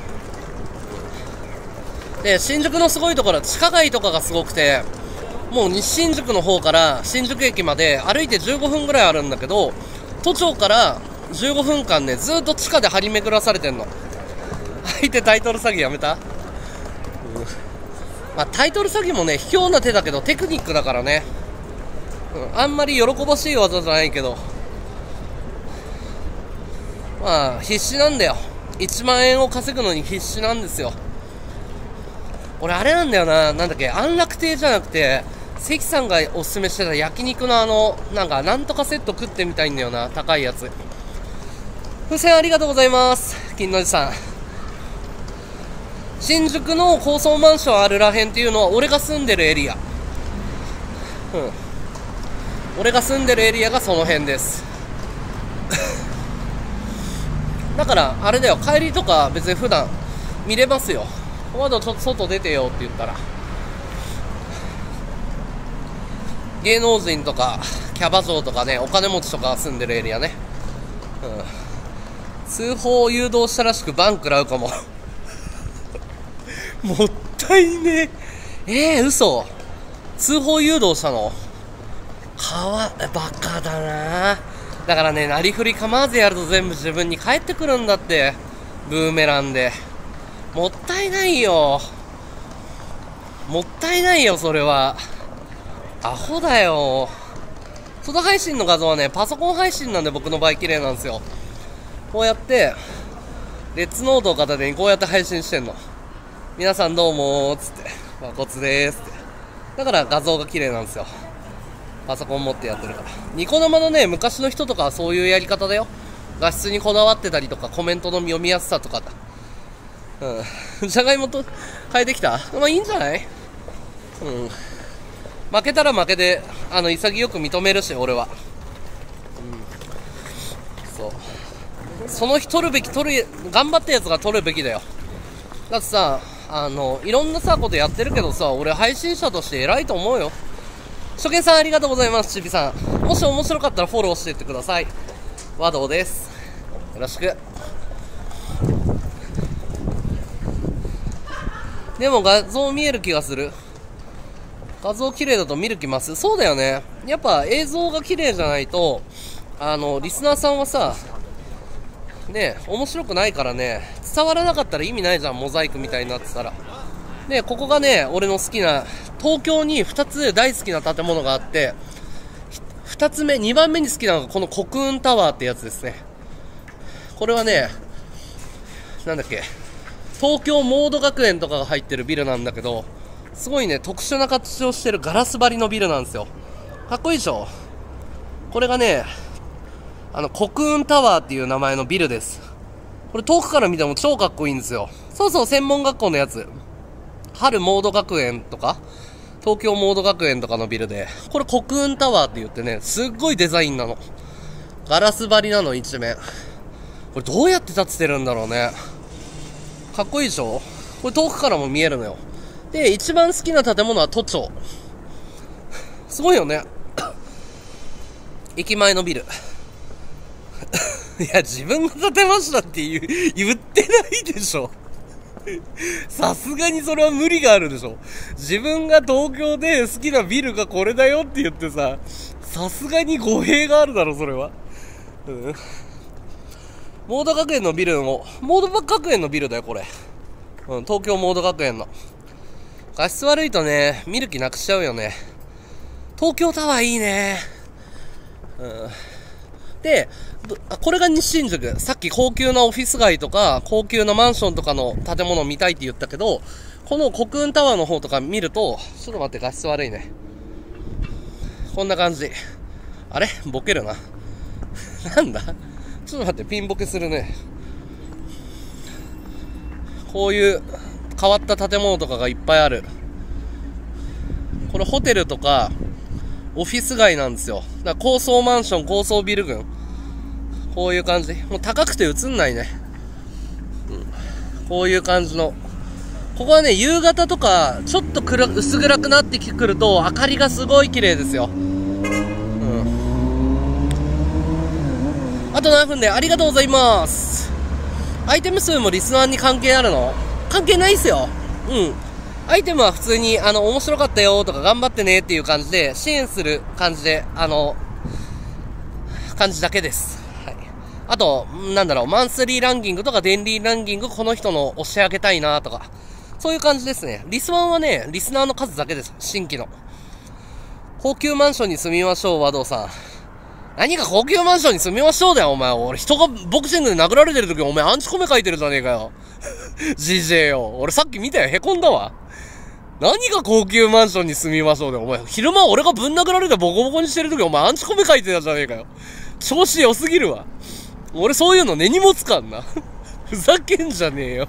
で、新宿のすごいところは地下街とかがすごくて、もう西新宿の方から新宿駅まで歩いてじゅうごふんぐらいあるんだけど、都庁からじゅうごふんかんね、ずっと地下で張り巡らされてんの。相手タイトル詐欺やめた、うん、まあ、タイトル詐欺もね、卑怯な手だけどテクニックだからね、うん、あんまり喜ばしい技じゃないけど、まあ必死なんだよ。いちまんえんを稼ぐのに必死なんですよ。俺あれなんだよな、なんだっけ、安楽亭じゃなくて関さんがおすすめしてた焼肉のあのなんかなんとかセット食ってみたいんだよな、高いやつ。風船ありがとうございます。金のじさん。新宿の高層マンションあるらへんっていうのは俺が住んでるエリア。うん、俺が住んでるエリアがその辺ですだからあれだよ、帰りとか別に普段見れますよ。まだちょっと外出てよって言ったら、芸能人とかキャバ嬢とかね、お金持ちとか住んでるエリアね。うん、通報を誘導したらしくバン食らうかももったいねえ。えー、嘘。通報誘導したの？かわバカだな。だからね、なりふり構わずやると全部自分に返ってくるんだって、ブーメランで。もったいないよ、もったいないよ、それはアホだよ。外配信の画像はね、パソコン配信なんで僕の場合綺麗なんですよ。こうやってレッツノートを片手にこうやって配信してんの。皆さんどうもーっつって、まこつでーすって。だから画像が綺麗なんですよ。パソコン持ってやってるから。ニコ生のね、昔の人とかはそういうやり方だよ。画質にこだわってたりとか、コメントの読みやすさとかだ。うん。じゃがいもと変えてきた？まあいいんじゃない？うん。負けたら負けで、あの、潔く認めるし、俺は。うん。そう。その日取るべき、取る、頑張ったやつが取るべきだよ。だってさ、あの、いろんなさ、ことやってるけどさ、俺配信者として偉いと思うよ。初見さんありがとうございます、ちびさん。もし面白かったらフォローしていってください。和道です。よろしく。でも画像見える気がする。画像綺麗だと見る気ます。そうだよね。やっぱ映像が綺麗じゃないと、あの、リスナーさんはさ、ね、面白くないからね、伝わらなかったら意味ないじゃん、モザイクみたいになってたら。で、ここがね、俺の好きな、東京にふたつ大好きな建物があって、ふたつめ、にばんめに好きなのがこの国運タワーってやつですね。これはね、なんだっけ、東京モード学園とかが入ってるビルなんだけど、すごいね、特殊な形をしてるガラス張りのビルなんですよ。かっこいいでしょ？これがね、あの、国運タワーっていう名前のビルです。これ遠くから見ても超かっこいいんですよ。そうそう、専門学校のやつ。春モード学園とか、東京モード学園とかのビルで、これ国運タワーって言ってね、すっごいデザインなの。ガラス張りなの、一面。これどうやって建ててるんだろうね。かっこいいでしょ？これ遠くからも見えるのよ。で、一番好きな建物は都庁。すごいよね。駅前のビル。いや、自分が建てましたって言う、言ってないでしょ。さすがにそれは無理があるでしょ。自分が東京で好きなビルがこれだよって言ってさ、さすがに語弊があるだろ、それは。うん。モード学園のビルも、モード学園のビルだよ、これ。うん、東京モード学園の。画質悪いとね、見る気なくしちゃうよね。東京タワーいいね。うん。で、これが西新宿。さっき高級なオフィス街とか、高級なマンションとかの建物を見たいって言ったけど、この国運タワーの方とか見ると、ちょっと待って、画質悪いね。こんな感じ。あれ？ボケるな。なんだ？ちょっと待って、ピンボケするね。こういう変わった建物とかがいっぱいある。これホテルとか、オフィス街なんですよ。だから高層マンション、高層ビル群。こういう感じ。もう高くて映んないね。うん、こういう感じの。ここはね、夕方とか、ちょっと暗薄暗くなってくると、明かりがすごい綺麗ですよ。うん。あと何分でありがとうございます。アイテム数もリスナーに関係あるの？関係ないっすよ。うん。アイテムは普通に、あの、面白かったよとか頑張ってねっていう感じで、支援する感じで、あの、感じだけです。はい。あと、なんだろう、マンスリーランキングとかデンリーランキング、この人の押し上げたいなとか、そういう感じですね。リスワンはね、リスナーの数だけです。新規の。高級マンションに住みましょう、和道さん。何が高級マンションに住みましょうだよ、お前。俺、人がボクシングで殴られてる時、お前アンチコメ書いてるじゃねえかよ。ジージェー よ。俺さっき見たよ、凹んだわ。何が高級マンションに住みましょうだよ。お前、昼間俺がぶん殴られてボコボコにしてる時、お前アンチコメ書いてたじゃねえかよ。調子良すぎるわ。俺そういうの根に持つかんな。ふざけんじゃねえよ。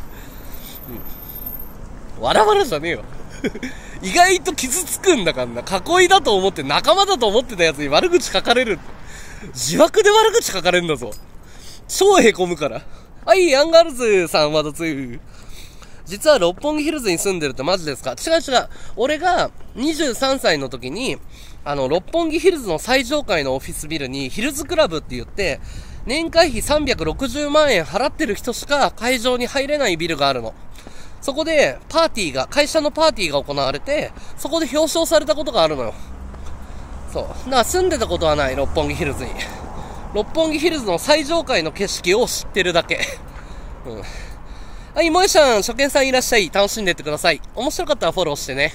うん、わらわらじゃねえよ。意外と傷つくんだからな。囲いだと思って仲間だと思ってたやつに悪口書かれる。自爆で悪口書かれるんだぞ。超凹むから。はい、アンガールズさんまだつい。実は六本木ヒルズに住んでるってマジですか？違う違う。俺がにじゅうさんさいの時に、あの、六本木ヒルズの最上階のオフィスビルにヒルズクラブって言って、年会費さんびゃくろくじゅうまんえん払ってる人しか会場に入れないビルがあるの。そこでパーティーが、会社のパーティーが行われて、そこで表彰されたことがあるのよ。そう。だから住んでたことはない、六本木ヒルズに。六本木ヒルズの最上階の景色を知ってるだけ。うん。はい、もえちゃん、初見さんいらっしゃい。楽しんでってください。面白かったらフォローしてね。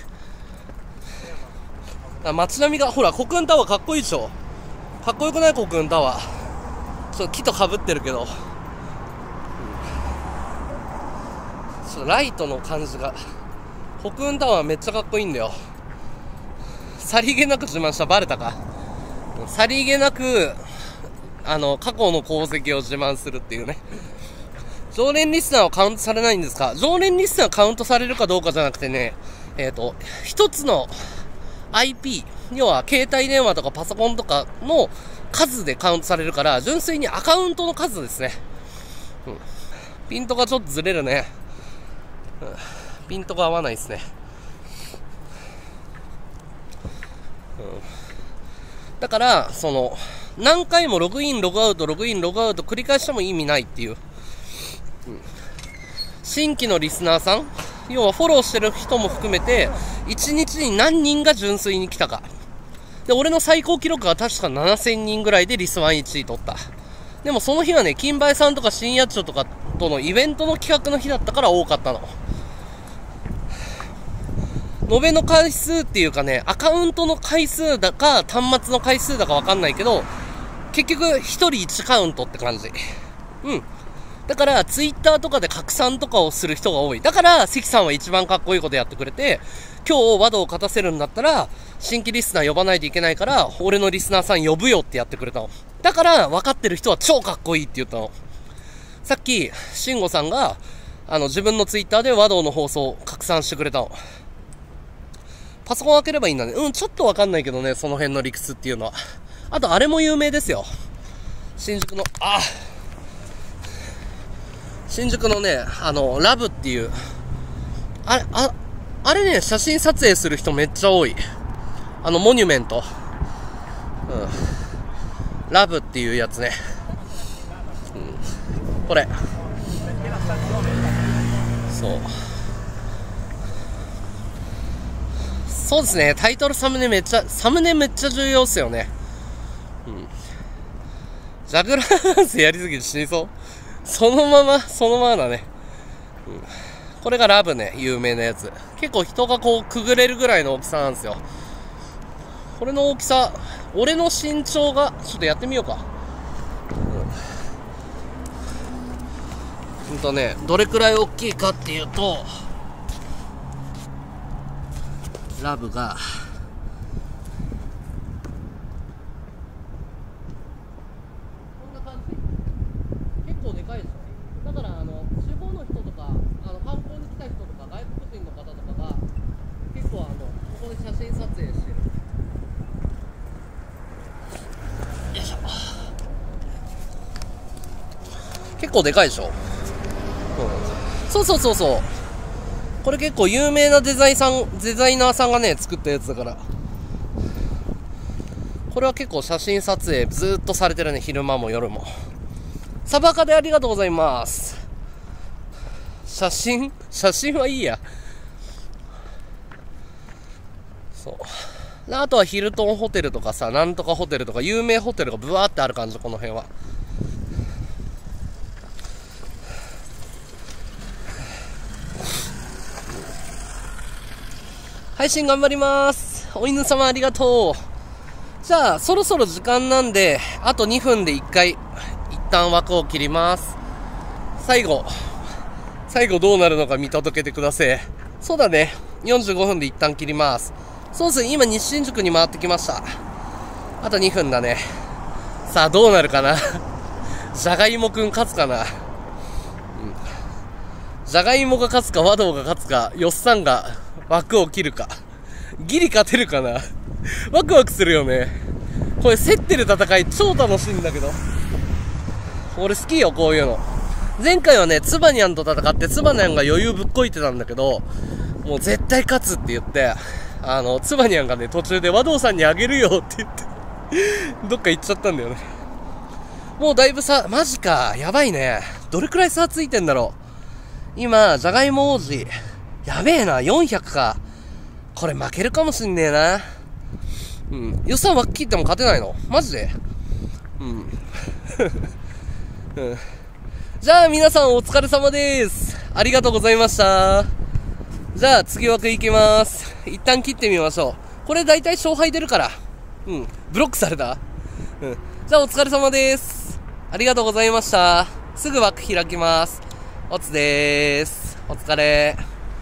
街並みが、ほら、国運タワーかっこいいでしょ。かっこよくない？国運タワー。ちょっと木と被ってるけど。うん、 ちょっとライトの感じが、北雲タワーめっちゃかっこいいんだよ。さりげなく自慢した。バレたか。さりげなく、あの、過去の功績を自慢するっていうね。常連リスナーはカウントされないんですか？常連リスナーはカウントされるかどうかじゃなくてね、えっと、一つの アイピー、要は携帯電話とかパソコンとかの数でカウントされるから、純粋にアカウントの数ですね。うん、ピントがちょっとずれるね。うん、ピントが合わないですね。うん、だから、その、何回もログイン、ログアウト、ログイン、ログアウト繰り返しても意味ないっていう。うん、新規のリスナーさん、要はフォローしてる人も含めて、いちにちに何人が純粋に来たか。で、俺の最高記録が確かななせんにんぐらいでリスワンいちい取った。でもその日はね、金梅さんとか新八丁とかとのイベントの企画の日だったから多かったの。延べの回数っていうかね、アカウントの回数だか、端末の回数だかわかんないけど、結局ひとりいちカウントって感じ。うん。だから、ツイッターとかで拡散とかをする人が多い。だから、関さんは一番かっこいいことやってくれて、今日、ワドを勝たせるんだったら、新規リスナー呼ばないといけないから、俺のリスナーさん呼ぶよってやってくれたの。だから、分かってる人は超かっこいいって言ったの。さっき、慎吾さんが、あの、自分のツイッターでワドの放送を拡散してくれたの。パソコン開ければいいんだね。うん、ちょっとわかんないけどね、その辺の理屈っていうのは。あと、あれも有名ですよ。新宿の、あ新宿のね、あの、ラブっていう、あれ、あ、あれね、写真撮影する人めっちゃ多い。あの、モニュメント。うん。ラブっていうやつね。うん。これ。そう。そうですね、タイトルサムネめっちゃ、サムネめっちゃ重要っすよね。うん。ジャグラーダンスやりすぎて死にそう。そのまま、そのままだね。うん。これがラブね、有名なやつ。結構人がこうくぐれるぐらいの大きさなんですよ。これの大きさ、俺の身長が、ちょっとやってみようか。うん。ほんとね、どれくらい大きいかっていうと、ラブがこんな感じ。結構でかいでしょ。だからあの地方の人とか、あの観光に来た人とか外国人の方とかが結構あのここで写真撮影してる。よいしょ。結構でかいでしょ。うん、そうそうそうそう。これ結構有名なデザインさん、デザイナーさんがね、作ったやつだから。これは結構写真撮影ずーっとされてるね、昼間も夜も。サバカでありがとうございます。写真写真はいいや。そう。あとはヒルトンホテルとかさ、なんとかホテルとか、有名ホテルがブワーってある感じ、この辺は。配信頑張ります。お犬様ありがとう。じゃあ、そろそろ時間なんで、あとにふんでいっかい、一旦枠を切ります。最後、最後どうなるのか見届けてください。そうだね。よんじゅうごふんで一旦切ります。そうですね。今、西新宿に回ってきました。あとにふんだね。さあ、どうなるかな。じゃがいもくん勝つかな。うん。じゃがいもが勝つか、和道が勝つか、よっさんが、枠を切るか。ギリ勝てるかな。ワクワクするよね。これ競ってる戦い超楽しいんだけど。俺好きよ、こういうの。前回はね、ツバニャンと戦って、ツバニャンが余裕ぶっこいてたんだけど、もう絶対勝つって言って、あの、ツバニャンがね、途中で和道さんにあげるよって言って、どっか行っちゃったんだよね。もうだいぶさ、マジか、やばいね。どれくらい差ついてんだろう。今、じゃがいも王子、やべえな、よんひゃくか。これ負けるかもしんねえな。うん。予算枠切っても勝てないの？マジで？うん。うん。じゃあ皆さんお疲れ様です。ありがとうございました。じゃあ次枠いきます。一旦切ってみましょう。これ大体勝敗出るから。うん。ブロックされた？うん。じゃあお疲れ様です。ありがとうございました。すぐ枠開きます。おつでーす。 お疲れ。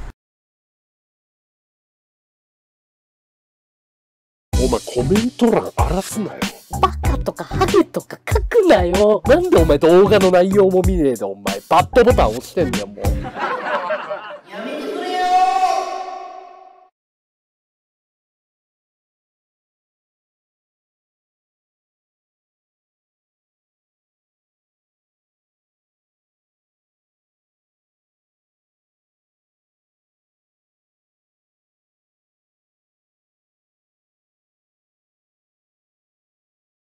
お前コメント欄荒らすなよ。 バカとかハゲとか書くなよ。 なんでお前動画の内容も見ねえでお前バッドボタン押してんだよもう。